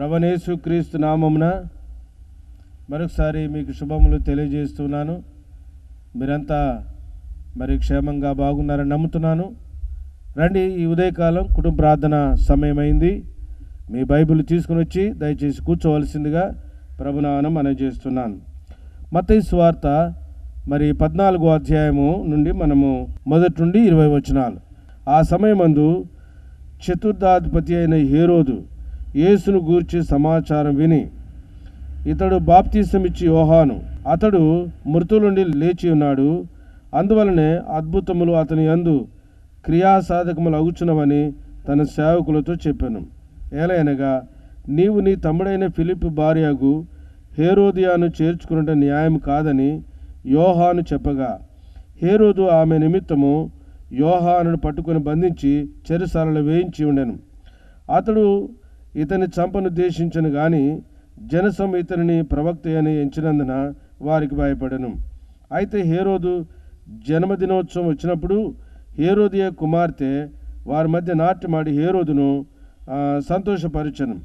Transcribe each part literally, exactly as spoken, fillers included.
ప్రభువైన క్రీస్తు నామమున మరొకసారి మీకు శుభములు తెలియజేస్తున్నాను. మీరంతా మరి క్షేమంగా బాగున్నారని నమ్ముతున్నాను. రండి, ఈ ఉదయకాలం కుటుంబ ప్రార్థన సమయమైంది. మీ బైబిల్ తీసుకుని వచ్చి దయచేసి కూర్చోవలసిందిగా ప్రభునామమున మనవి చేస్తున్నాను. మత్తయి సువార్త మరి పద్నాలుగో అధ్యాయము నుండి మనము మొదటి నుండి ఇరవై వచనాలు. ఆ సమయమందు చతుర్థాధిపతి అయిన హేరోదు యేసును గూర్చి సమాచారం విని, ఇతడు బాప్తీసమిచ్చి యోహాను, అతడు మృతుల నుండి లేచి ఉన్నాడు, అందువలనే అద్భుతములు అతని యందు క్రియాసాధకములు అగుచున్నవని తన సేవకులతో చెప్పాను. ఏలయనగా నీవు నీ తమ్ముడైన ఫిలిప్పు భార్యగు హేరోదియాను చేర్చుకున్నట న్యాయం కాదని యోహాను చెప్పగా, హేరోదు ఆమె నిమిత్తము యోహానును పట్టుకొని బంధించి చెరసాలలో వేయించి ఉండెను. అతడు ఇతని చంపనుద్దేశించను గాని జనసం ఇతనిని ప్రవక్త అని ఎంచినందున వారికి భయపడెను. అయితే హేరోదు జన్మదినోత్సవం వచ్చినప్పుడు హేరోదియ కుమార్తె వారి మధ్య నాట్యమాడి హేరోదును సంతోషపరచను.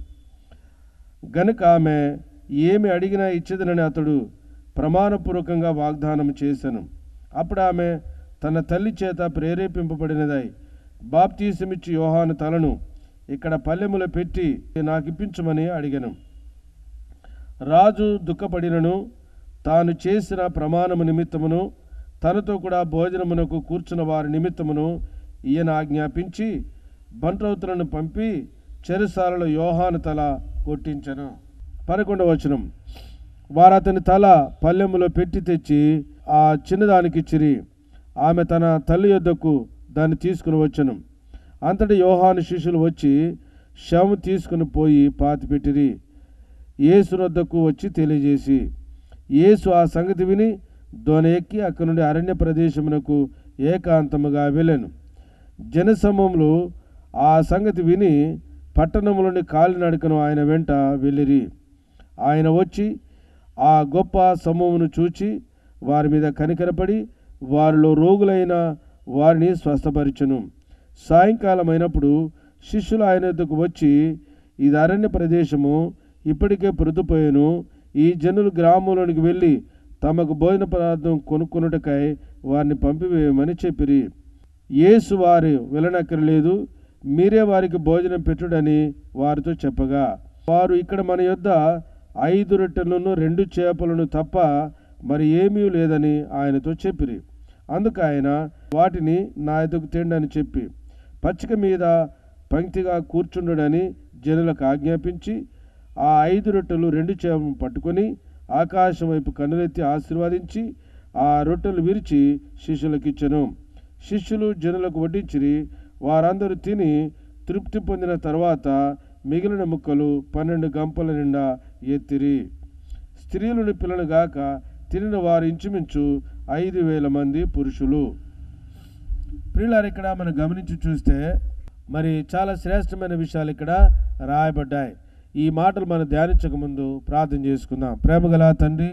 గనుక ఆమె ఏమి అడిగినా ఇచ్చేదనని అతడు ప్రమాణపూర్వకంగా వాగ్దానం చేశాను. అప్పుడు ఆమె తన తల్లి చేత ప్రేరేపింపబడినదై బాప్తీసమిచ్చి యోహాను తలను ఇక్కడ పల్లెములో పెట్టి నాకిప్పించమని అడిగాను. రాజు దుఃఖపడినను తాను చేసిన ప్రమాణము నిమిత్తమును తనతో కూడా భోజనమునకు కూర్చున్న వారి నిమిత్తమును ఈయన ఆజ్ఞాపించి బంట్రౌతులను పంపి చెరసాలలో యోహాను తల కొట్టించెను. పదకొండవ వచనం. వారు అతని తల పల్లెములో పెట్టి తెచ్చి ఆ చిన్నదానికిచ్చిరి. ఆమె తన తల్లి యొద్దకు దాన్ని తీసుకుని వచ్చెను. అంతటి యోహాను శిష్యులు వచ్చి శవం తీసుకుని పోయి పాతిపెట్టిరి. యేసు వద్దకు వచ్చి తెలియజేసి, యేసు ఆ సంగతి విని దోణ ఎక్కి అక్కడి నుండి అరణ్య ప్రదేశమునకు ఏకాంతముగా వెళ్ళాను. జనసమూహములు ఆ సంగతి విని పట్టణంలోని కాలినడకను ఆయన వెంట వెళ్ళిరి. ఆయన వచ్చి ఆ గొప్ప సమూహమును చూచి వారి మీద కనికరపడి వారిలో రోగులైన వారిని స్వస్థపరిచెను. సాయంకాలం అయినప్పుడు శిష్యులు ఆయన వద్దకు వచ్చి, ఇది అరణ్య ప్రదేశము, ఇప్పటికే ప్రొద్దుపోయాను, ఈ జనులు గ్రామంలోనికి వెళ్ళి తమకు భోజన పదార్థం కొనుక్కొనుటకై వారిని పంపివేయమని చెప్పిరి. యేసు వారు వెళ్ళనక్కర్లేదు, మీరే వారికి భోజనం పెట్టుడని వారితో చెప్పగా, వారు ఇక్కడ మన యొద్ద ఐదు రొట్టెలను రెండు చేపలను తప్ప మరి ఏమీ లేదని ఆయనతో చెప్పిరి. అందుకు ఆయన, వాటిని నా ఎదుగు తేండి అని చెప్పి పచ్చిక మీద పంక్తిగా కూర్చుండడని జనులకు ఆజ్ఞాపించి ఆ ఐదు రొట్టెలు రెండు చేపలను పట్టుకొని ఆకాశం వైపు కన్నులెత్తి ఆశీర్వదించి ఆ రొట్టెలు విరిచి శిష్యులకు ఇచ్చెను. శిష్యులు జనులకు వడ్డించిరి. వారందరూ తిని తృప్తి పొందిన తర్వాత మిగిలిన ముక్కలు పన్నెండు గంపల నిండా ఎత్తిరి. స్త్రీలను పిల్లలు గాక తినిన వారు ఇంచుమించు ఐదు వేల మంది పురుషులు. ప్రియులారు, ఇక్కడ మనం గమనించి చూస్తే మరి చాలా శ్రేష్టమైన విషయాలు ఇక్కడ రాయబడ్డాయి. ఈ మాటలు మనం ధ్యానించక ముందు ప్రార్థన చేసుకుందాం. ప్రేమగల తండ్రి,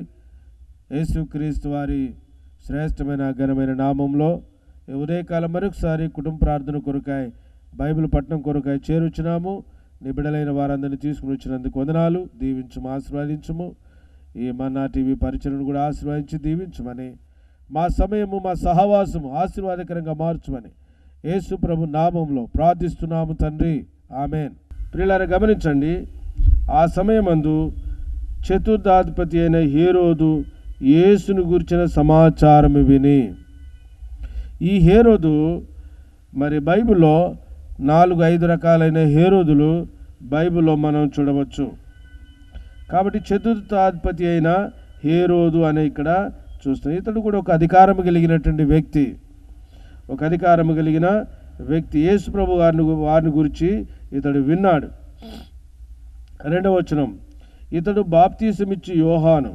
యేసుక్రీస్తు వారి శ్రేష్టమైన ఘనమైన నామంలో ఉదయకాలం మరొకసారి కుటుంబ ప్రార్థన కొరకాయ బైబిల్ పట్టణం కొరకాయ చేరుచున్నాము. నీ బిడ్డలైన వారందరినీ తీసుకుని వచ్చినందుకు వందనాలు. దీవించుము, ఆశీర్వదించుము. ఈ మన్నా టీవీ పరిచయను కూడా ఆశీర్వదించి దీవించమని, మా సమయము మా సహవాసము ఆశీర్వాదకరంగా మార్చమని యేసు ప్రభు నామంలో ప్రార్థిస్తున్నాము తండ్రి, ఆమెన్. ప్రియులారా, గమనించండి, ఆ సమయమందు చతుర్థాధిపతి అయిన హేరోదు యేసును గురించిన సమాచారం విని, ఈ హేరోదు మరి బైబిల్లో నాలుగు ఐదు రకాలైన హేరోదులు బైబిల్లో మనం చూడవచ్చు. కాబట్టి చతుర్థాధిపతి అయిన హేరోదు అనే ఇక్కడ చూస్తాం. ఇతడు కూడా ఒక అధికారం కలిగినటువంటి వ్యక్తి, ఒక అధికారం కలిగిన వ్యక్తి. యేసు ప్రభు వారిని వారిని గురించి ఇతడు విన్నాడు. రెండవ వచనం. ఇతడు బాప్తీసమిచ్చి యోహాను,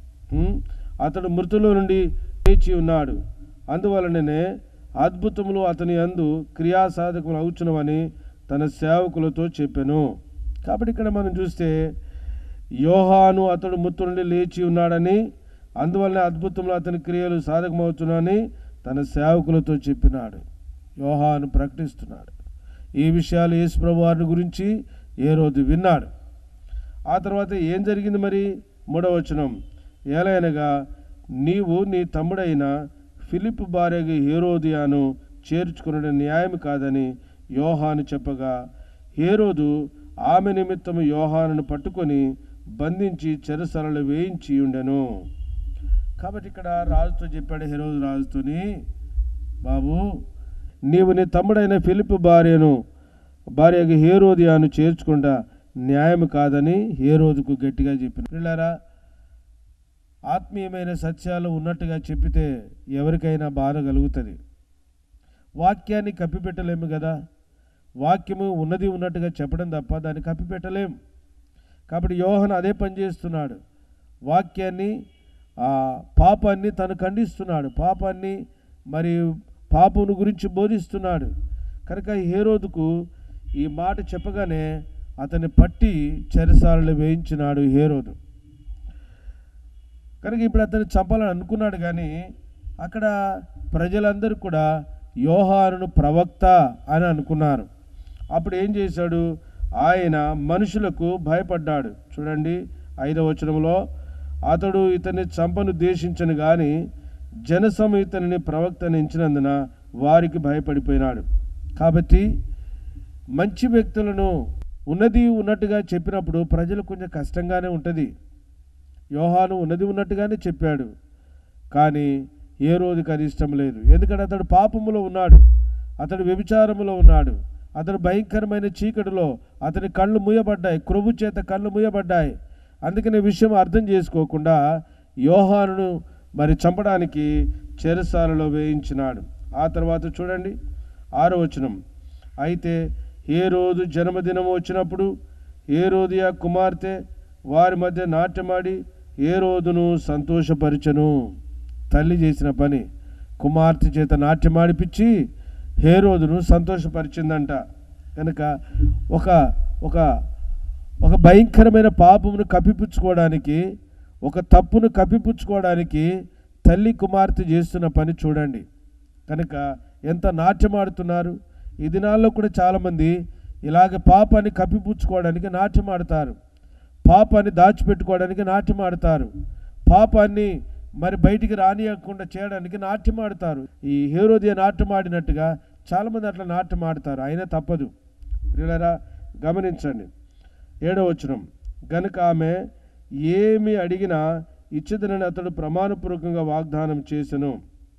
అతడు మృతుల నుండి లేచి ఉన్నాడు, అందువలననే అద్భుతములు అతని యందు క్రియాసాధకములు అవుచున్నవని తన సేవకులతో చెప్పెను. కాబట్టి ఇక్కడ మనం చూస్తే యోహాను అతడు మృతుల నుండి లేచి ఉన్నాడని, అందువలన అద్భుతములు అతని క్రియలు సాధకమవుతున్నాయని తన సేవకులతో చెప్పినాడు. యోహాను ప్రకటిస్తున్నాడు. ఈ విషయాలు యేసు ప్రభు వారిని గురించి హేరోదు విన్నాడు. ఆ తర్వాత ఏం జరిగింది మరి? మూడవ వచనం, ఏలయనగా నీవు నీ తమ్ముడైన ఫిలిప్పు భార్యగా హేరోదియాను చేర్చుకునడం న్యాయం కాదని యోహాను చెప్పగా, హేరోదు ఆమె నిమిత్తము యోహానును పట్టుకొని బంధించి చెరసాలలో వేయించి ఉండెను. కాబట్టి ఇక్కడ రాజుతో చెప్పాడు, హేరోదు రాజుతోని, బాబు నీవు నీ తమ్ముడైన ఫిలిప్పు భార్యను భార్యగా హేరోదియాను చేర్చుకుంటా న్యాయం కాదని హేరోదుకు గట్టిగా చెప్పిన. పిల్లారా, ఆత్మీయమైన సత్యాలు ఉన్నట్టుగా చెప్పితే ఎవరికైనా బాధ కలుగుతుంది. వాక్యాన్ని కప్పిపెట్టలేము కదా, వాక్యము ఉన్నది ఉన్నట్టుగా చెప్పడం తప్ప దాన్ని కప్పిపెట్టలేం. కాబట్టి యోహాను అదే పని చేస్తున్నాడు. వాక్యాన్ని, ఆ పాపాన్ని తను ఖండిస్తున్నాడు, పాపాన్ని మరి పాపమును గురించి బోధిస్తున్నాడు. కనుక హేరోదుకు ఈ మాట చెప్పగానే అతన్ని పట్టి చెరసాలలో వేయించినాడు హేరోదు. కనుక ఇప్పుడు అతన్ని చంపాలని అనుకున్నాడు, కానీ అక్కడ ప్రజలందరూ కూడా యోహానును ప్రవక్త అని అనుకున్నారు. అప్పుడు ఏం చేశాడు? ఆయన మనుషులకు భయపడ్డాడు. చూడండి ఐదవ వచనంలో, అతడు ఇతన్ని చంపను ఉద్దేశించను కానీ జనసమూహం ఇతనిని ప్రవక్తని ఎంచినందున వారికి భయపడిపోయినాడు. కాబట్టి మంచి వ్యక్తులను ఉన్నది ఉన్నట్టుగా చెప్పినప్పుడు ప్రజలకు కొంచెం కష్టంగానే ఉంటుంది. యోహాను ఉన్నది ఉన్నట్టుగానే చెప్పాడు, కానీ ఏ రోజుకి అది ఇష్టం లేదు. ఎందుకంటే అతడు పాపములో ఉన్నాడు, అతడు వ్యభిచారములో ఉన్నాడు, అతడు భయంకరమైన చీకటిలో అతని కళ్ళు మూయబడ్డాయి, క్రొవ్వు చేత కళ్ళు మూయబడ్డాయి. అందుకనే విషయం అర్థం చేసుకోకుండా యోహానును మరి చంపడానికి చెరసాలలో వేయించినాడు. ఆ తర్వాత చూడండి ఆరో వచనం, అయితే హేరోదు జన్మదినం వచ్చినప్పుడు హేరోదియా కుమార్తె వారి మధ్య నాట్యమాడి హేరోదును సంతోషపరిచెను. తల్లి చేసిన పని, కుమార్తె చేత నాట్యమాడిపించి హేరోదును సంతోషపరిచిందంట. కనుక ఒక ఒక ఒక భయంకరమైన పాపమును కప్పిపుచ్చుకోవడానికి, ఒక తప్పును కప్పిపుచ్చుకోవడానికి తల్లి కుమార్తె చేస్తున్న పని చూడండి. కనుక ఎంత నాట్యమాడుతున్నారు. ఈ దినాల్లో కూడా చాలామంది ఇలాగ పాపాన్ని కప్పిపుచ్చుకోవడానికి నాట్యం ఆడతారు, పాపాన్ని దాచిపెట్టుకోవడానికి నాట్యం ఆడతారు, పాపాన్ని మరి బయటికి రానియకుండా చేయడానికి నాట్యం ఆడతారు. ఈ హేరోదియా నాట్యం ఆడినట్టుగా చాలామంది అట్లా నాట్యం ఆడతారు. అయినా తప్పదు. ప్రియులారా గమనించండి ఏడవ వచనం, గనుక ఆమె ఏమి అడిగినా ఇచ్చేదనని అతడు ప్రమాణపూర్వకంగా వాగ్దానం చేసెను.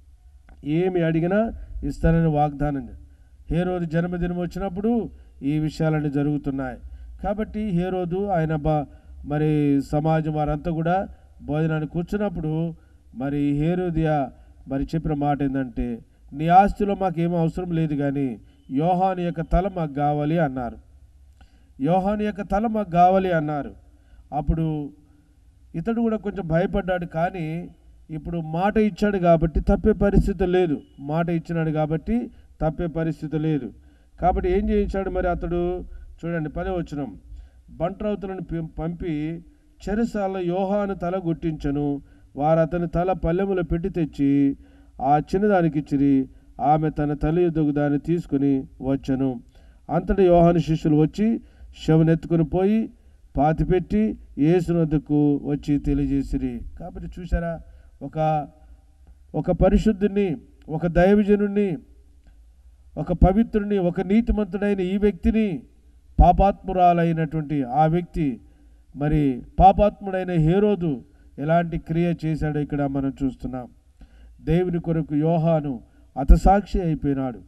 ఏమి అడిగినా ఇస్తానని వాగ్దానం. హేరోదు జన్మదినం వచ్చినప్పుడు ఈ విషయాలన్నీ జరుగుతున్నాయి. కాబట్టి హేరోదు ఆయన బా మరి సమాజం వారంతా కూడా భోజనానికి కూర్చున్నప్పుడు మరి హేరోదియా మరి చెప్పిన మాట ఏంటంటే, నీ ఆస్తిలో మాకేమో అవసరం లేదు, కానీ యోహాను యొక్క తల మాకు కావాలి అన్నారు. యోహాను యొక్క తల మాకు కావాలి అన్నారు. అప్పుడు ఇతడు కూడా కొంచెం భయపడ్డాడు, కానీ ఇప్పుడు మాట ఇచ్చాడు కాబట్టి తప్పే పరిస్థితి లేదు. మాట ఇచ్చినాడు కాబట్టి తప్పే పరిస్థితి లేదు. కాబట్టి ఏం చేయించాడు మరి అతడు? చూడండి పదో వచనం, బంట్రౌతులను పంపి చెరసాలలో యోహాను తల గుట్టించను. వారు అతని తల పల్లెములో పెట్టి తెచ్చి ఆ చిన్నదానికి ఇచ్చిరి. ఆమె తన తల్లి యొద్దకు దాన్ని తీసుకుని వచ్చను. అంతటా యోహాను శిష్యులు వచ్చి శవనెత్తుకుని పోయి పాతిపెట్టి యేసు వద్దకు వచ్చి తెలియజేసిరి. కాబట్టి చూసారా, ఒక ఒక పరిశుద్ధుని, ఒక దైవజనుడిని, ఒక పవిత్రుని, ఒక నీతిమంతుడైన ఈ వ్యక్తిని పాపాత్మురాలైనటువంటి ఆ వ్యక్తి మరి పాపాత్ముడైన హేరోదు ఎలాంటి క్రియ చేశాడో ఇక్కడ మనం చూస్తున్నాం. దేవుని కొరకు యోహాను హతసాక్షి అయిపోయినాడు.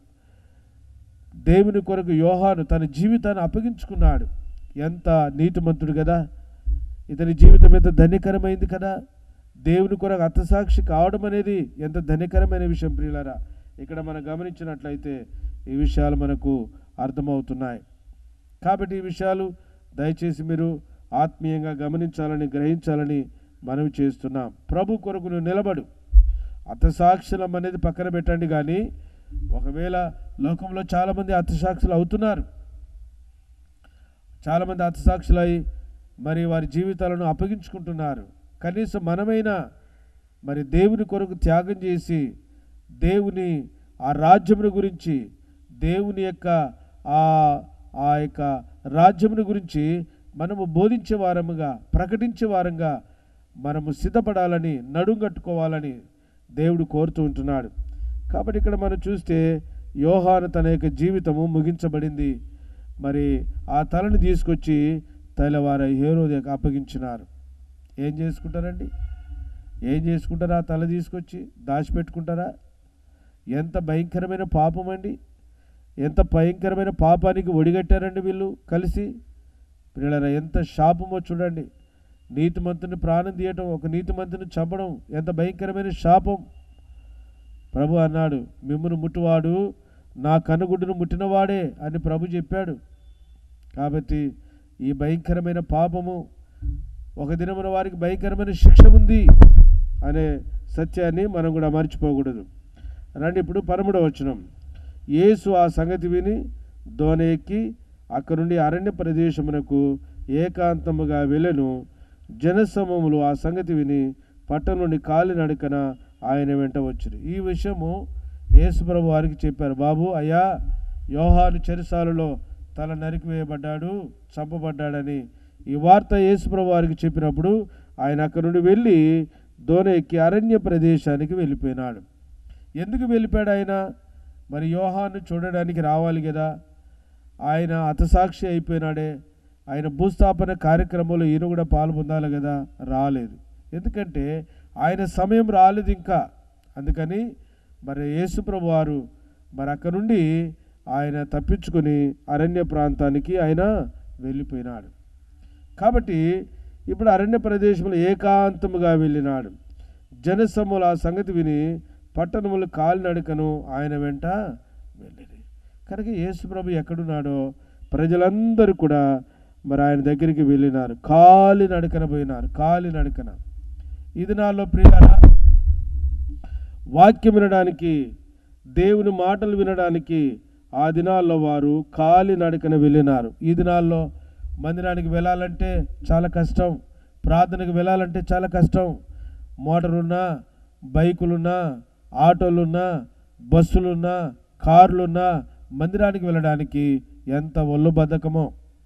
దేవుని కొరకు యోహాను తన జీవితాన్ని అప్పగించుకున్నాడు. ఎంత నీతిమంతుడు కదా, ఇతని జీవితం ఎంత ధన్యకరమైంది కదా. దేవుని కొరకు హతసాక్షి కావడం అనేది ఎంత ధన్యకరమైన విషయం ప్రియులారా. ఇక్కడ మనం గమనించినట్లయితే ఈ విషయాలు మనకు అర్థమవుతున్నాయి. కాబట్టి ఈ విషయాలు దయచేసి మీరు ఆత్మీయంగా గమనించాలని, గ్రహించాలని మనవి చేస్తున్నాం. ప్రభు కొరకు నువ్వు నిలబడు. హతసాక్షులం అనేది పక్కన పెట్టండి, కానీ ఒకవేళ లోకంలో చాలామంది హతసాక్షులు అవుతున్నారు. చాలామంది హతసాక్షులై మరి వారి జీవితాలను అప్పగించుకుంటున్నారు. కనీసం మనమైనా మరి దేవుని కొరకు త్యాగం చేసి దేవుని ఆ రాజ్యమును గురించి, దేవుని యొక్క ఆ ఆ యొక్క రాజ్యమును గురించి మనము బోధించే వారముగా, ప్రకటించే వారంగా మనము సిద్ధపడాలని, నడుంగట్టుకోవాలని దేవుడు కోరుతూ ఉంటున్నాడు. కాబట్టి ఇక్కడ మనం చూస్తే యోహాను తన యొక్క జీవితము ముగించబడింది. మరి ఆ తలని తీసుకొచ్చి తెల్లవారు హేరోదుకు అప్పగించినారు. ఏం చేసుకుంటారండి? ఏం చేసుకుంటారా? ఆ తల తీసుకొచ్చి దాచిపెట్టుకుంటారా? ఎంత భయంకరమైన పాపం అండి! ఎంత భయంకరమైన పాపానికి ఒడిగట్టారండి వీళ్ళు కలిసి. పిల్లల ఎంత శాపమో చూడండి. నీతిమంతుని ప్రాణం తీయటం, ఒక నీతిమంతుని చంపడం ఎంత భయంకరమైన శాపం. ప్రభు అన్నాడు, మిమ్మును ముట్టువాడు నా కనుగుడ్డును ముట్టినవాడే అని ప్రభు చెప్పాడు. కాబట్టి ఈ భయంకరమైన పాపము ఒక దినమున వారికి భయంకరమైన శిక్ష ఉంది అనే సత్యాన్ని మనం కూడా మర్చిపోకూడదు. రండి ఇప్పుడు పదమూడవ వచనం. యేసు ఆ సంగతి విని దోణి ఎక్కి అక్కడి నుండి అరణ్య ప్రదేశమునకు ఏకాంతముగా వెళ్ళెను. జనసమూహములు ఆ సంగతి విని పట్టణం నుండి కాలినడకన ఆయన వెంట వచ్చిరు. ఈ విషయము యేసుప్రభు వారికి చెప్పారు. బాబు, అయ్యా, యోహాను చెరసాలలో తల నరికివేయబడ్డాడు, చంపబడ్డాడని ఈ వార్త యేసుప్రభు వారికి చెప్పినప్పుడు ఆయన అక్కడి నుండి వెళ్ళి దోణి ఎక్కి అరణ్య ప్రదేశానికి వెళ్ళిపోయినాడు. ఎందుకు వెళ్ళిపోయాడు ఆయన? మరి యోహాను చూడడానికి రావాలి కదా. ఆయన హతసాక్షి అయిపోయినాడే. ఆయన భూస్థాపన కార్యక్రమంలో ఈయన కూడా పాలు పొందాలి కదా. రాలేదు. ఎందుకంటే ఆయన సమయం రాలేదు ఇంకా. అందుకని మరి యేసుప్రభు వారు మరి అక్కడ నుండి ఆయన తప్పించుకొని అరణ్య ప్రాంతానికి ఆయన వెళ్ళిపోయినాడు. కాబట్టి ఇప్పుడు అరణ్య ప్రదేశంలో ఏకాంతముగా వెళ్ళినాడు. జనసమూహములు ఆ సంగతి విని పట్టణములు కాలినడకను ఆయన వెంట వెళ్ళిరి. కనుక యేసుప్రభు ఎక్కడున్నాడో ప్రజలందరూ కూడా మరి ఆయన దగ్గరికి వెళ్ళినారు. కాలి నడకన పోయినారు. కాలి నడకన. ఈ దినాల్లో ప్రియులారా, వాక్యం వినడానికి, దేవుని మాటలు వినడానికి ఆ దినాల్లో వారు కాలి నడకన వెళ్ళినారు. ఈ దినాల్లో మందిరానికి వెళ్ళాలంటే చాలా కష్టం. ప్రార్థనకు వెళ్ళాలంటే చాలా కష్టం. మోటారున్నా, బైకులున్నా, ఆటోలున్నా, బస్సులున్నా, కార్లున్నా మందిరానికి వెళ్ళడానికి ఎంత ఒళ్ళు బద్ధకమో.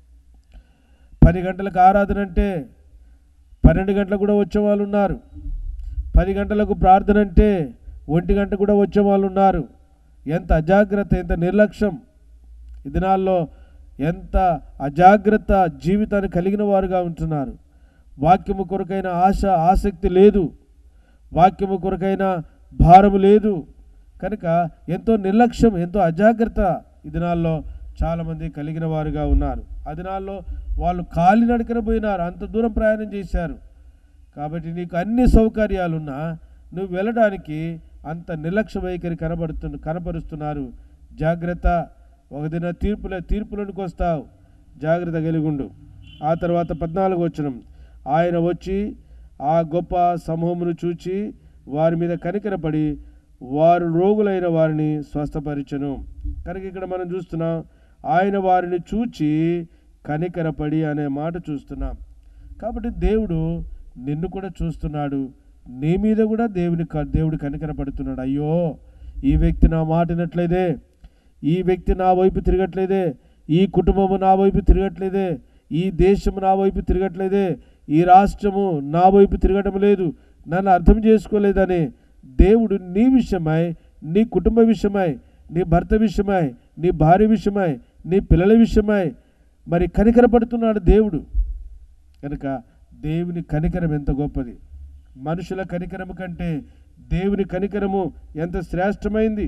పది గంటలకు ఆరాధన అంటే పన్నెండు గంటలకు కూడా వచ్చే వాళ్ళు ఉన్నారు. పది గంటలకు ప్రార్థన అంటే ఒంటి గంట కూడా వచ్చే వాళ్ళు ఉన్నారు. ఎంత అజాగ్రత్త, ఎంత నిర్లక్ష్యం! ఈ దినాల్లో ఎంత అజాగ్రత్త జీవితాన్ని కలిగిన వారుగా ఉంటున్నారు. వాక్యము కొరకైన ఆశ, ఆసక్తి లేదు. వాక్యము కొరకైన భారము లేదు. కనుక ఎంతో నిర్లక్ష్యం, ఎంతో అజాగ్రత్త ఈ దినాల్లో చాలామంది కలిగిన వారుగా ఉన్నారు. ఆ దినాల్లో వాళ్ళు కాలినడకన పోయినారు. అంత దూరం ప్రయాణం చేశారు. కాబట్టి నీకు అన్ని సౌకర్యాలున్నా నువ్వు వెళ్ళడానికి అంత నిర్లక్ష్య వైఖరి కనబడుతు కనపరుస్తున్నారు. జాగ్రత్త. ఒక దిన తీర్పుల తీర్పులోనికి వస్తావు. జాగ్రత్త కలిగుండు. ఆ తర్వాత పద్నాలుగు వచనం. ఆయన వచ్చి ఆ గొప్ప సమూహమును చూచి వారి మీద కనికరపడి వారు రోగులైన వారిని స్వస్థపరిచెను. కనుక ఇక్కడ మనం చూస్తున్నాం, ఆయన వారిని చూచి కనికరపడి అనే మాట చూస్తున్నాం. కాబట్టి దేవుడు నిన్ను కూడా చూస్తున్నాడు. నీ మీద కూడా దేవుని దేవుడు కనికరపడుతున్నాడు. అయ్యో, ఈ వ్యక్తి నా మాట వినట్లేదే, ఈ వ్యక్తి నా వైపు తిరగట్లేదే, ఈ కుటుంబము నా వైపు తిరగట్లేదే, ఈ దేశము నా వైపు తిరగట్లేదే, ఈ రాష్ట్రము నా వైపు తిరగటం లేదు, నన్ను అర్థం చేసుకోలేదని దేవుడు నీ విషయమై, నీ కుటుంబ విషయమై, నీ భర్త విషయమై, నీ భార్య విషయమై, నీ పిల్లల విషయమై మరి కనికరపడుతున్నాడు దేవుడు. కనుక దేవుని కనికరం ఎంత గొప్పది! మనుషుల కనికరము కంటే దేవుని కనికరము ఎంత శ్రేష్టమైంది.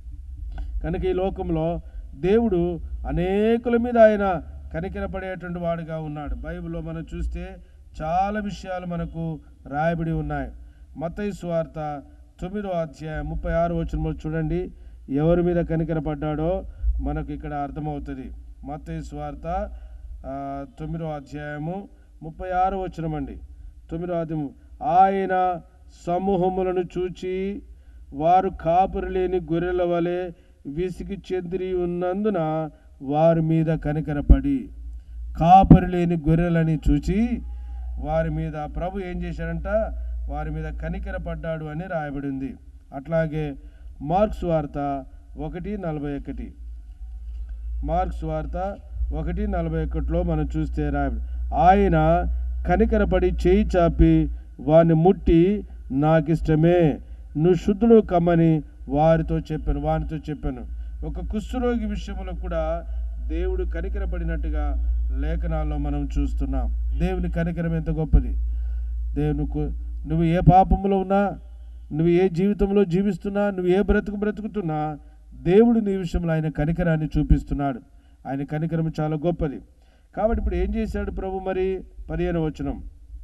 కనుక ఈ లోకంలో దేవుడు అనేకుల మీద ఆయన కనికరపడేటువంటి వాడుగా ఉన్నాడు. బైబిల్లో మనం చూస్తే చాలా విషయాలు మనకు రాయబడి ఉన్నాయి. మత్తయి సువార్త తొమ్మిదో అధ్యాయం ముప్పై ఆరు వచనంలో చూడండి, ఎవరి మీద కనికరపడ్డాడో మనకు ఇక్కడ అర్థమవుతుంది. మత్తయి సువార్త తొమ్మిదో అధ్యాయము ముప్పై ఆరు వచనం అండి. తొమ్మిదో అధ్యాయం. ఆయన సమూహములను చూచి వారు కాపురి లేని గొర్రెల వలె విసిగి చెదిరి ఉన్నందున వారి మీద కనికరపడి. కాపురి లేని గొర్రెలని చూచి వారి మీద ప్రభు ఏం చేశాడంట? వారి మీద కనికరపడ్డాడు అని రాయబడి ఉంది. అట్లాగే మార్క్స్ వార్త ఒకటి నలభై ఒకటి మార్క్స్ వార్త ఒకటి నలభై ఒకటిలో మనం చూస్తే రాయబడి, ఆయన కనికరపడి చేయి చాపి వారిని ముట్టి, నాకిష్టమే, నువ్వు శుద్ధుడు కమ్మని వారితో చెప్పాను వారితో చెప్పాను. ఒక కుష్ఠరోగి విషయంలో కూడా దేవుడు కనికరపడినట్టుగా లేఖనాల్లో మనం చూస్తున్నాం. దేవుని కనికరం ఎంత గొప్పది. దేవుని నువ్వు ఏ పాపంలో ఉన్నా, నువ్వు ఏ జీవితంలో జీవిస్తున్నా, నువ్వు ఏ బ్రతుకు బ్రతుకుతున్నా, దేవుడు నీ విషయంలో ఆయన కనికరాన్ని చూపిస్తున్నాడు. ఆయన కనికరం చాలా గొప్పది. కాబట్టి ఇప్పుడు ఏం చేశాడు ప్రభు? మరి పదిహేను వచనం,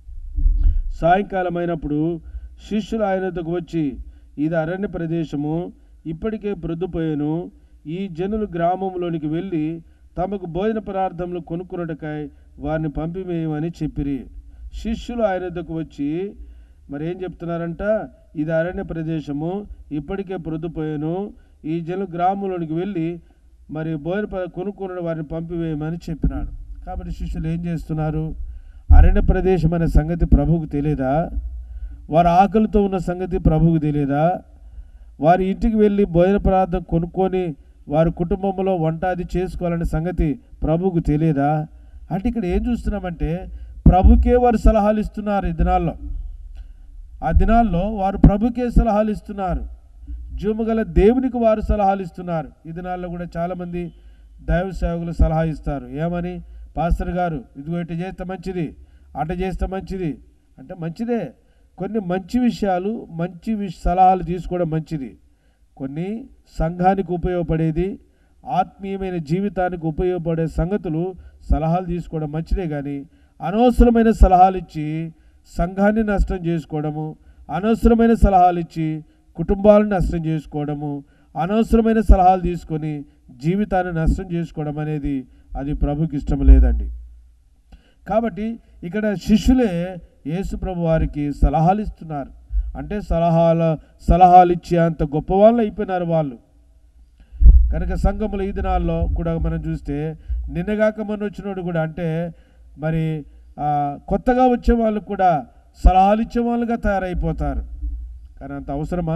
సాయంకాలం అయినప్పుడు శిష్యులు ఆయన వద్దకు వచ్చి, ఇది అరణ్య ప్రదేశము, ఇప్పటికే ప్రొద్దుపోయాను, ఈ జనులు గ్రామంలోనికి వెళ్ళి తమకు భోజన పదార్థములు కొనుక్కున్నటకై వారిని పంపివేయమని చెప్పిరి. శిష్యులు ఆయన వద్దకు వచ్చి మరి ఏం చెప్తున్నారంట? ఇది అరణ్య ప్రదేశము, ఇప్పటికే ప్రొద్దుపోయాను, ఈ జనులు గ్రామంలోనికి వెళ్ళి మరి భోజన కొనుక్కున్న వారిని పంపివేయమని చెప్పినాడు. కాబట్టి శిష్యులు ఏం చేస్తున్నారు? అరణ్య ప్రదేశం అనే సంగతి ప్రభువుకు తెలియదా? వారు ఆకలితో ఉన్న సంగతి ప్రభువుకు తెలియదా? వారి ఇంటికి వెళ్ళి భోజన పదార్థం కొనుక్కొని వారి కుటుంబంలో వంట అది చేసుకోవాలనే సంగతి ప్రభువుకు తెలియదా? అంటే ఇక్కడ ఏం చూస్తున్నామంటే ప్రభుకే వారు సలహాలు ఇస్తున్నారు. ఈ దినాల్లో ఆ దినాల్లో వారు ప్రభుకే సలహాలు ఇస్తున్నారు. జీవముగల దేవునికి వారు సలహాలు ఇస్తున్నారు. ఈ దినాల్లో కూడా చాలామంది దైవ సేవకులు సలహా ఇస్తారు. ఏమని? పాస్టర్ గారు ఇదిగో ఇటు చేస్తే మంచిది, అట చేస్తే మంచిది అంటే మంచిదే. కొన్ని మంచి విషయాలు, మంచి విష సలహాలు తీసుకోవడం మంచిది. కొన్ని సంఘానికి ఉపయోగపడేది, ఆత్మీయమైన జీవితానికి ఉపయోగపడే సంగతులు సలహాలు తీసుకోవడం మంచిదే. కానీ అనవసరమైన సలహాలు ఇచ్చి సంఘాన్ని నష్టం చేసుకోవడము, అనవసరమైన సలహాలు ఇచ్చి కుటుంబాలను నష్టం చేసుకోవడము, అనవసరమైన సలహాలు తీసుకొని జీవితాన్ని నష్టం చేసుకోవడం అనేది అది ప్రభుకి ఇష్టం లేదండి. కాబట్టి ఇక్కడ శిష్యులే యేసు ప్రభు వారికి సలహాలు ఇస్తున్నారు. అంటే సలహాల సలహాలు ఇచ్చే అంత గొప్ప వాళ్ళు అయిపోయినారు వాళ్ళు. కనుక సంఘముల ఈ దినాల్లో కూడా మనం చూస్తే నిన్నగాక మొన్న వచ్చినోడు కూడా అంటే మరి కొత్తగా వచ్చే వాళ్ళు కూడా సలహాలు ఇచ్చే వాళ్ళుగా తయారైపోతారు. కానీ అంత అవసరమా?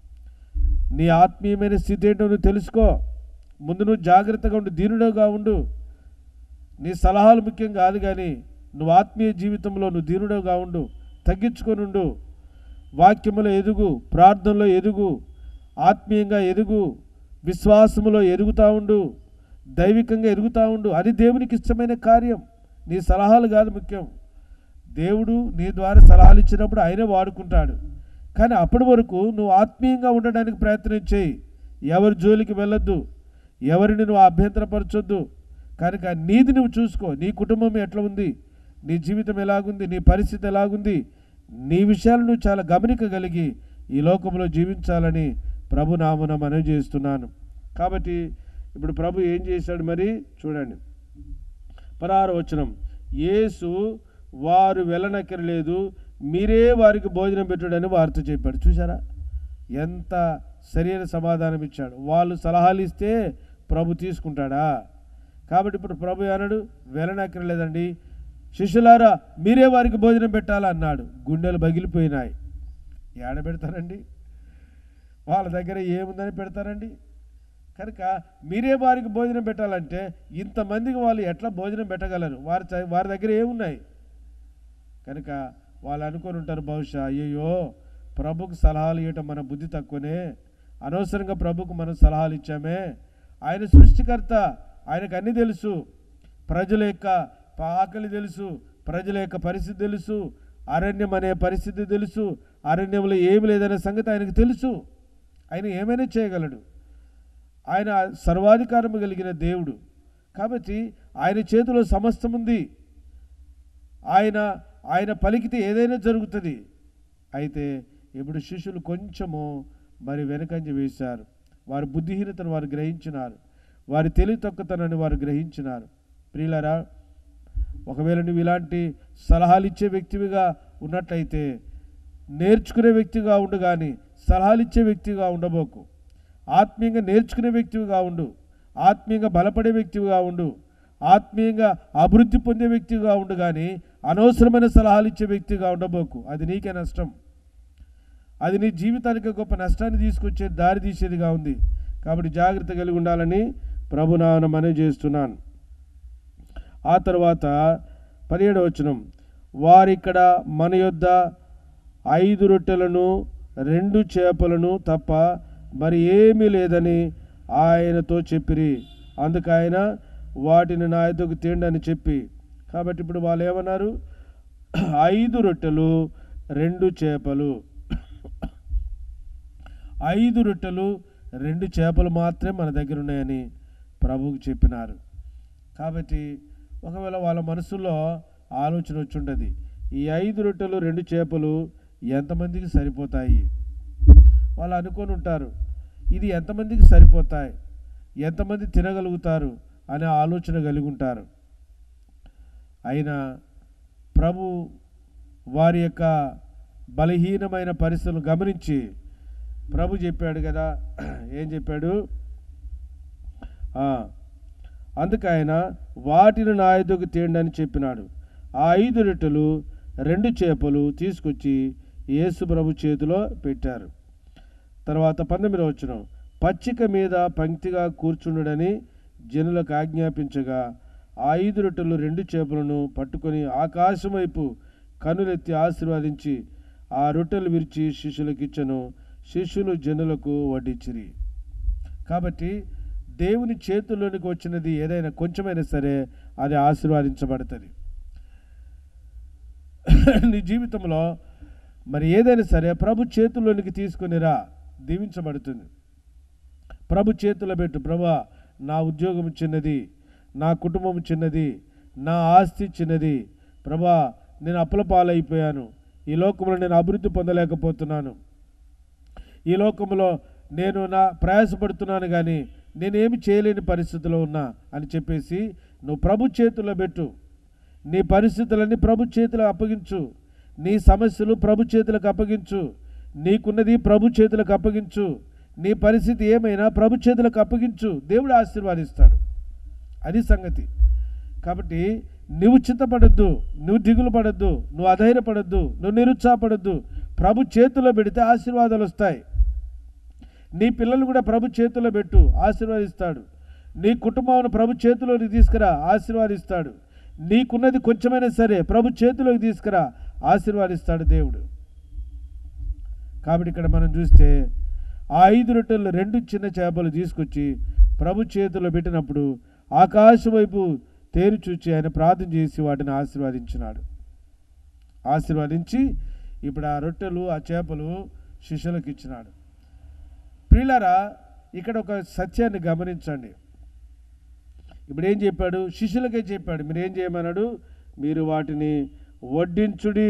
నీ ఆత్మీయమైన స్థితి ఏంటో నువ్వు తెలుసుకో. ముందు నువ్వు జాగ్రత్తగా ఉండు, దీనుడుగా ఉండు. నీ సలహాలు ముఖ్యం కాదు, కానీ నువ్వు ఆత్మీయ జీవితంలో నువ్వు దీనుడుగా ఉండు, తగ్గించుకొని ఉండు, వాక్యములో ఎదుగు, ప్రార్థనలో ఎదుగు, ఆత్మీయంగా ఎదుగు, విశ్వాసములో ఎదుగుతూ ఉండు, దైవికంగా ఎదుగుతూ ఉండు. అది దేవునికి ఇష్టమైన కార్యం. నీ సలహాలు కాదు ముఖ్యం. దేవుడు నీ ద్వారా సలహాలు ఇచ్చినప్పుడు ఆయనే వాడుకుంటాడు. కానీ అప్పటి వరకు నువ్వు ఆత్మీయంగా ఉండడానికి ప్రయత్నం చేయి. ఎవరి జోలికి వెళ్ళొద్దు, ఎవరిని నువ్వు అభ్యంతరపరచొద్దు. కనుక నీది నువ్వు చూసుకో. నీ కుటుంబం ఎట్లా ఉంది, నీ జీవితం ఎలాగుంది, నీ పరిస్థితి ఎలాగుంది, నీ విషయాలు నువ్వు చాలా గమనికగలిగి ఈ లోకంలో జీవించాలని ప్రభు నామమున మనవి చేస్తున్నాను. కాబట్టి ఇప్పుడు ప్రభు ఏం చేశాడు మరి చూడండి. పదహారవ వచనం, యేసు వారు వెళ్ళనక్కర్లేదు, మీరే వారికి భోజనం పెట్టుడని వారితో చెప్పాడు. చూసారా ఎంత సరైన సమాధానం ఇచ్చాడు. వాళ్ళు సలహాలు ఇస్తే ప్రభు తీసుకుంటాడా? కాబట్టి ఇప్పుడు ప్రభు అన్నాడు, వెళ్ళనక్కర్లేదండి, శిష్యులారా మీరే వారికి భోజనం పెట్టాలా అన్నాడు. గుండెలు పగిలిపోయినాయి. ఏడ పెడతారండి? వాళ్ళ దగ్గర ఏముందని పెడతారండి? కనుక మీరే వారికి భోజనం పెట్టాలంటే ఇంతమందికి వాళ్ళు ఎట్లా భోజనం పెట్టగలరు? వారి వారి దగ్గర ఏమున్నాయి? కనుక వాళ్ళు అనుకొని ఉంటారు బహుశా, అయ్యో ప్రభుకు సలహాలు ఇవ్వటం మన బుద్ధి తక్కువనే, అనవసరంగా ప్రభుకు మనం సలహాలు ఇచ్చామే. ఆయన సృష్టికర్త, ఆయనకు అన్నీ తెలుసు. ప్రజల యొక్క ఆకలి తెలుసు, ప్రజల యొక్క పరిస్థితి తెలుసు, అరణ్యం అనే పరిస్థితి తెలుసు, అరణ్యంలో ఏమి లేదనే సంగతి ఆయనకు తెలుసు. ఆయన ఏమైనా చేయగలడు. ఆయన సర్వాధికారము కలిగిన దేవుడు. కాబట్టి ఆయన చేతిలో సమస్తం ఉంది. ఆయన ఆయన పలికితే ఏదైనా జరుగుతుంది. అయితే ఇప్పుడు శిష్యులు కొంచెము మరి వెనకంజ వేశారు. వారి బుద్ధిహీనతను వారు గ్రహించినారు, వారి తెలివి తక్కువతనాన్ని వారు గ్రహించినారు. ప్రియులారా, ఒకవేళ నువ్వు ఇలాంటి సలహాలు ఇచ్చే వ్యక్తివిగా ఉన్నట్లయితే నేర్చుకునే వ్యక్తిగా ఉండు, కానీ సలహాలు ఇచ్చే వ్యక్తిగా ఉండబోకు. ఆత్మీయంగా నేర్చుకునే వ్యక్తివిగా ఉండు, ఆత్మీయంగా బలపడే వ్యక్తివిగా ఉండు, ఆత్మీయంగా అభివృద్ధి పొందే వ్యక్తిగా ఉండు, కానీ అనవసరమైన సలహాలు ఇచ్చే వ్యక్తిగా ఉండబోకు. అది నీకే నష్టం. అది నీ జీవితానికి గొప్ప నష్టాన్ని తీసుకొచ్చే దారి తీసేదిగా ఉంది. కాబట్టి జాగ్రత్త కలిగి ఉండాలని ప్రభునామమున మనవి చేస్తున్నాను. ఆ తర్వాత పదిహేడవ వచనం, వారిక్కడ మన యొద్ద ఐదు రొట్టెలను రెండు చేపలను తప్ప మరి ఏమీ లేదని ఆయనతో చెప్పిరి. అందుకు ఆయన వాటిని నా యొద్దకు తేండి అని చెప్పి. కాబట్టి ఇప్పుడు వాళ్ళు ఏమన్నారు? ఐదు రొట్టెలు రెండు చేపలు, ఐదు రొట్టెలు రెండు చేపలు మాత్రమే మన దగ్గర ఉన్నాయని ప్రభువుకు చెప్పినారు. కాబట్టి ఒకవేళ వాళ్ళ మనసులో ఆలోచన వచ్చి ఉంటుంది, ఈ ఐదు రొట్టెలు రెండు చేపలు ఎంతమందికి సరిపోతాయి? వాళ్ళు అనుకొని ఉంటారు, ఇది ఎంతమందికి సరిపోతాయి, ఎంతమంది తినగలుగుతారు అనే ఆలోచన కలిగి ఉంటారు. అయినా ప్రభు వారి యొక్క బలహీనమైన పరిస్థితులను గమనించి ప్రభు చెప్పాడు కదా, ఏం చెప్పాడు? అందుకు ఆయన వాటిని నా యొద్దకు తేండి అని చెప్పినాడు. ఆ ఐదు రొట్టెలు రెండు చేపలు తీసుకొచ్చి యేసు ప్రభు చేతిలో పెట్టారు. తర్వాత పంతొమ్మిదవ వచనం, పచ్చిక మీద పంక్తిగా కూర్చుండుడని జనులకు ఆజ్ఞాపించగా ఆ ఐదు రొట్టెలు రెండు చేపలను పట్టుకొని ఆకాశం వైపు కనులెత్తి ఆశీర్వదించి ఆ రొట్టెలు విరిచి శిష్యులకు ఇచ్చను. శిష్యులు జనులకు వడ్డించిరి. కాబట్టి దేవుని చేతుల్లోనికి వచ్చినది ఏదైనా కొంచెమైనా సరే అది ఆశీర్వదించబడుతుంది. నీ జీవితంలో మరి ఏదైనా సరే ప్రభు చేతుల్లోనికి తీసుకునిరా, దీవించబడుతుంది. ప్రభు చేతుల్లో పెట్టు, ప్రభా నా ఉద్యోగం చిన్నది, నా కుటుంబం చిన్నది, నా ఆస్తి చిన్నది, ప్రభా నేను అప్పుల పాలైపోయాను, ఈ లోకంలో నేను అభివృద్ధి పొందలేకపోతున్నాను, ఈ లోకంలో నేను నా ప్రయాసపడుతున్నాను కానీ నేనేమి చేయలేని పరిస్థితిలో ఉన్నా అని చెప్పేసి నువ్వు ప్రభు చేతుల్లో పెట్టు. నీ పరిస్థితులన్నీ ప్రభు చేతులకు అప్పగించు, నీ సమస్యలు ప్రభు చేతులకు అప్పగించు, నీకున్నది ప్రభు చేతులకు అప్పగించు, నీ పరిస్థితి ఏమైనా ప్రభు చేతులకు అప్పగించు, దేవుడు ఆశీర్వాదిస్తాడు. అది సంగతి. కాబట్టి నువ్వు చింతపడద్దు, నువ్వు దిగులు పడద్దు, నువ్వు అధైర్యపడద్దు, నువ్వు నిరుత్సాహపడద్దు. ప్రభు చేతుల్లో పెడితే ఆశీర్వాదాలు వస్తాయి. నీ పిల్లలు కూడా ప్రభు చేతుల్లో పెట్టు, ఆశీర్వాదిస్తాడు. నీ కుటుంబాన్ని ప్రభు చేతిలోకి తీసుకురా, ఆశీర్వాదిస్తాడు. నీకున్నది కొంచెమైనా సరే ప్రభు చేతిలోకి తీసుకురా, ఆశీర్వాదిస్తాడు దేవుడు. కాబట్టి ఇక్కడ మనం చూస్తే ఆ ఐదు రొట్టెలు రెండు చిన్న చేపలు తీసుకొచ్చి ప్రభు చేతిలో పెట్టినప్పుడు ఆకాశం వైపు తేరు చూచి ఆయన ప్రార్థన చేసి వాటిని ఆశీర్వదించినాడు. ఆశీర్వదించి ఇప్పుడు ఆ రొట్టెలు ఆ చేపలు శిష్యులకు ఇచ్చినాడు. ప్రియులారా, ఇక్కడ ఒక సత్యాన్ని గమనించండి. ఇప్పుడు ఏం చెప్పాడు? శిష్యులకే చెప్పాడు, మీరు ఏం చేయమన్నాడు? మీరు వాటిని వడ్డించుడి.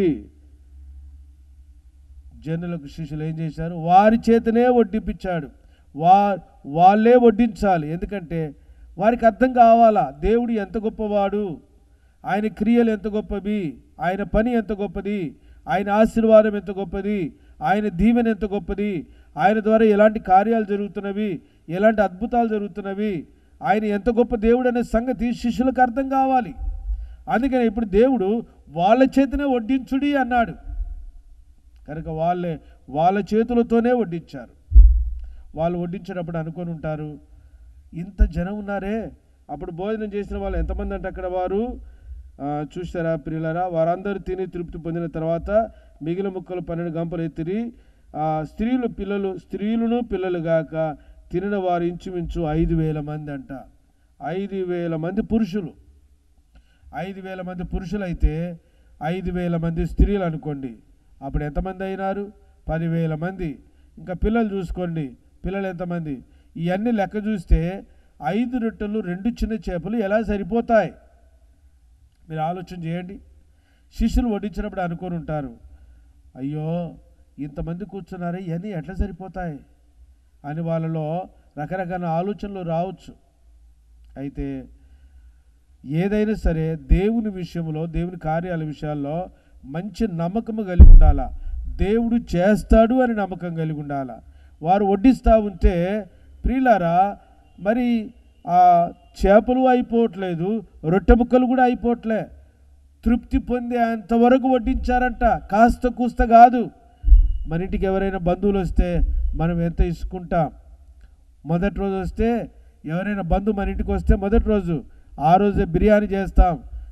జనులకు శిష్యులు ఏం చేశారు? వారి చేతనే వడ్డింపించాడు. వా వాళ్ళే వడ్డించాలి. ఎందుకంటే వారికి అర్థం కావాలా దేవుడు ఎంత గొప్పవాడు, ఆయన క్రియలు ఎంత గొప్పవి, ఆయన పని ఎంత గొప్పది, ఆయన ఆశీర్వాదం ఎంత గొప్పది, ఆయన దీవెన ఎంత గొప్పది, ఆయన ద్వారా ఎలాంటి కార్యాలు జరుగుతున్నవి, ఎలాంటి అద్భుతాలు జరుగుతున్నవి, ఆయన ఎంత గొప్ప దేవుడు అనే సంగతి శిష్యులకు అర్థం కావాలి. అందుకని ఇప్పుడు దేవుడు వాళ్ళ చేతనే వడ్డించుడి అన్నాడు. కనుక వాళ్ళే వాళ్ళ చేతులతోనే వడ్డించారు. వాళ్ళు వడ్డించేటప్పుడు అనుకొని ఉంటారు, ఇంత జనం ఉన్నారే, అప్పుడు భోజనం చేసిన వాళ్ళు ఎంతమంది అంటే అక్కడ వారు చూస్తారా ప్రియులారా, వారందరూ తిని తృప్తి పొందిన తర్వాత మిగిలిన ముక్కలు పన్నెండు గంపలు ఎత్తిరి. స్త్రీలు పిల్లలు స్త్రీలను పిల్లలు గాక తినిన వారు ఇంచుమించు ఐదు వేల మంది అంట. ఐదు వేల మంది పురుషులు. ఐదు వేల మంది పురుషులు అయితే ఐదు వేల మంది స్త్రీలు అనుకోండి, అప్పుడు ఎంతమంది అయినారు? పదివేల మంది. ఇంకా పిల్లలు చూసుకోండి, పిల్లలు ఎంతమంది? ఇవన్నీ లెక్క చూస్తే ఐదు రొట్టెలు రెండు చిన్న చేపలు ఎలా సరిపోతాయి? మీరు ఆలోచన చేయండి. శిష్యులు వడ్డించినప్పుడు అనుకొని ఉంటారు, అయ్యో ఇంతమంది కూర్చున్నారే, ఇవన్నీ ఎట్లా సరిపోతాయి అని వాళ్ళలో రకరకాల ఆలోచనలు రావచ్చు. అయితే ఏదైనా సరే దేవుని విషయంలో, దేవుని కార్యాల విషయాల్లో మంచి నమ్మకం కలిగి ఉండాలా. దేవుడు చేస్తాడు అని నమ్మకం కలిగి ఉండాలా. వారు వడ్డిస్తూ ఉంటే ప్రియులారా, మరి ఆ చేపలు అయిపోవట్లేదు, రొట్టె ముక్కలు కూడా అయిపోవట్లే. తృప్తి పొందే అంతవరకు వడ్డించారంట, కాస్త కూస్త కాదు. మన ఇంటికి ఎవరైనా బంధువులు వస్తే మనం ఎంత ఇసుకుంటాం. మొదటి రోజు వస్తే ఎవరైనా బంధువు మన ఇంటికి వస్తే మొదటి రోజు ఆ రోజే బిర్యానీ చేస్తాం,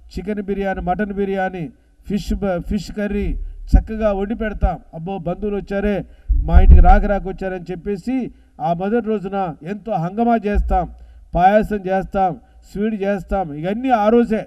chicken biryani, mutton biryani, fish fish curry చక్కగా వండి పెడతాం. అబ్బో బంధువులు వచ్చారే, మా ఇంటికి రాక రాక వచ్చారని చెప్పేసి ఆ మొదటి రోజున ఎంతో హంగమా చేస్తాం, పాయాసం చేస్తాం, స్వీట్ చేస్తాం. ఇవన్నీ ఆ రోజే.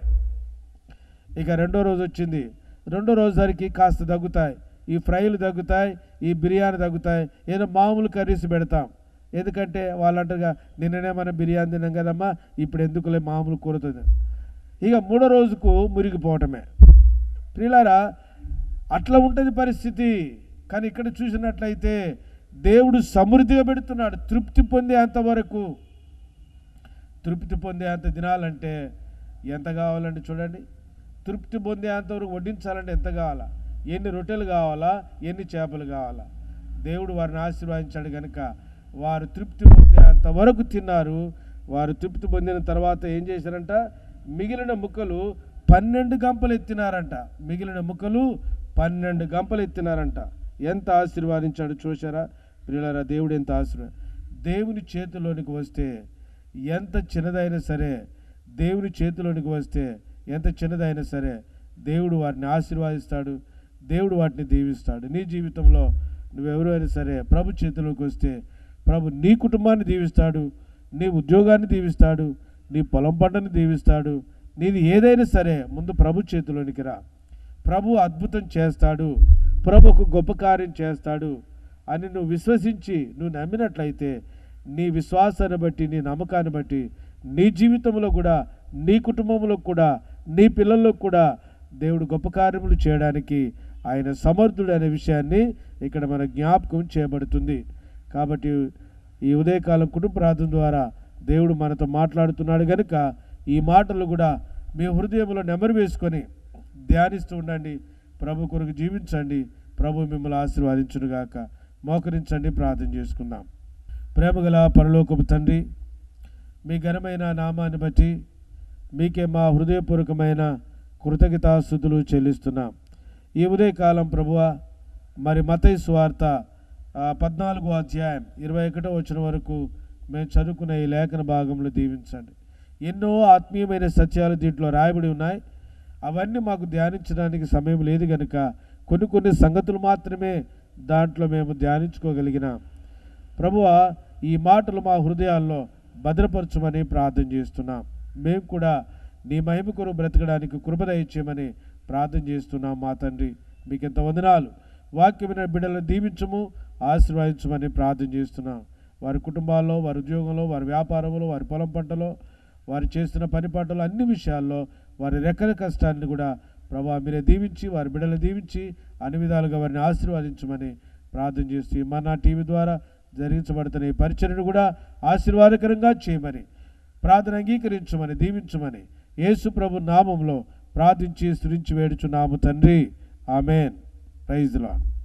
ఇక రెండో రోజు వచ్చింది. రెండో రోజు సరికి కాస్త తగ్గుతాయి, ఈ ఫ్రైలు తగ్గుతాయి, ఈ బిర్యానీ తగ్గుతాయి, ఏదో మామూలు కర్రీస్ పెడతాం. ఎందుకంటే వాళ్ళంటారుగా, నిన్ననే మనం బిర్యానీ తిన్నాం కదమ్మా, ఇప్పుడు ఎందుకులే మామూలు కూరతుంది. ఇక మూడో రోజుకు మురిగిపోవటమే. ప్రియులారా, అట్లా ఉంటుంది పరిస్థితి. కానీ ఇక్కడ చూసినట్లయితే దేవుడు సమృద్ధిగా పెడుతున్నాడు. తృప్తి పొందేంతవరకు, తృప్తి పొందేంత దినాలంటే ఎంత కావాలండి చూడండి. తృప్తి పొందేంతవరకు వడ్డించాలంటే ఎంత కావాలా? ఎన్ని రొట్టెలు కావాలా, ఎన్ని చేపలు కావాలా? దేవుడు వారిని ఆశీర్వదించాడు కనుక వారు తృప్తి పొందేంతవరకు తిన్నారు. వారు తృప్తి పొందిన తర్వాత ఏం చేశారంట? మిగిలిన ముక్కలు పన్నెండు గంపలు ఎత్తినారంట. మిగిలిన ముక్కలు పన్నెండు గంపలు ఎత్తినారంట. ఎంత ఆశీర్వాదించాడు చూసారా ప్రియులారా? దేవుడు ఎంత ఆశీర్వాద. దేవుని చేతిలోనికి వస్తే ఎంత చిన్నదైనా సరే, దేవుని చేతిలోనికి వస్తే ఎంత చిన్నదైనా సరే దేవుడు వారిని ఆశీర్వాదిస్తాడు, దేవుడు వాటిని దీవిస్తాడు. నీ జీవితంలో నువ్వెవరైనా సరే ప్రభు చేతిలోకి వస్తే ప్రభు నీ కుటుంబాన్ని దీవిస్తాడు, నీ ఉద్యోగాన్ని దీవిస్తాడు, నీ పొలం పంటని దీవిస్తాడు. నీది ఏదైనా సరే ముందు ప్రభు చేతిలోనికి రా. ప్రభు అద్భుతం చేస్తాడు, ప్రభు ఒక గొప్ప కార్యం చేస్తాడు అని నువ్వు విశ్వసించి నువ్వు నమ్మినట్లయితే నీ విశ్వాసాన్ని బట్టి, నీ నమ్మకాన్ని బట్టి నీ జీవితంలో కూడా, నీ కుటుంబంలో కూడా, నీ పిల్లల్లో కూడా దేవుడు గొప్ప కార్యములు చేయడానికి ఆయన సమర్థుడు అనే విషయాన్ని ఇక్కడ మన జ్ఞాపకం చేయబడుతుంది. కాబట్టి ఈ ఉదయకాలం కుటుంబ ప్రార్థన ద్వారా దేవుడు మనతో మాట్లాడుతున్నాడు కనుక ఈ మాటలు కూడా మీ హృదయంలో నెమరు వేసుకొని ధ్యానిస్తూ ఉండండి. ప్రభు కొరకు జీవించండి. ప్రభు మిమ్మల్ని ఆశీర్వదించునుగాక. మోకరించండి, ప్రార్థన చేసుకుందాం. ప్రేమగల పరలోకపు తండ్రి, మీ ఘనమైన నామాన్ని బట్టి మీకే మా హృదయపూర్వకమైన కృతజ్ఞతాస్తుతులు చెల్లిస్తున్నాం. ఈ ఉదయకాలం ప్రభువా, మరి మత్తయి సువార్త పద్నాలుగో అధ్యాయం ఇరవై ఒకటో వచనం వరకు మేము చదువుకున్న ఈ లేఖన భాగంలో దీవించండి. ఎన్నో ఆత్మీయమైన సత్యాలు దీంట్లో రాయబడి ఉన్నాయి. అవన్నీ మాకు ధ్యానించడానికి సమయం లేదు కనుక కొన్ని కొన్ని సంగతులు మాత్రమే దాంట్లో మేము ధ్యానించుకోగలిగినాం. ప్రభువా, ఈ మాటలు మా హృదయాల్లో భద్రపరచమని ప్రార్థన చేస్తున్నాం. మేము కూడా నీ మహిమ కొరకు బ్రతకడానికి కృప దయచేయమని ప్రార్థన చేస్తున్నాం. మా తండ్రి, మీకు ఎంత వందనాలు. వాక్యమైన బిడ్డలను దీవించము, ఆశీర్వదించమని ప్రార్థన చేస్తున్నాం. వారి కుటుంబాల్లో, వారి ఉద్యోగంలో, వారి వ్యాపారంలో, వారి పొలం పంటలో, వారు చేస్తున్న పని పాటలు అన్ని విషయాల్లో వారి రెక్కల కష్టాన్ని కూడా ప్రభా మీరే దీవించి, వారి బిడ్డలు దీవించి అన్ని విధాలుగా వారిని ఆశీర్వదించమని ప్రార్థన చేస్తూ మన టీవీ ద్వారా జరిగించబడుతున్న ఈ పరిచర్యను కూడా ఆశీర్వాదకరంగా చేయమని ప్రార్థన అంగీకరించమని దీవించమని యేసు ప్రభు నామంలో ప్రార్థించి స్తుతించి వేడుచున్నాము తండ్రి. ఆమెన్. Praise the lord.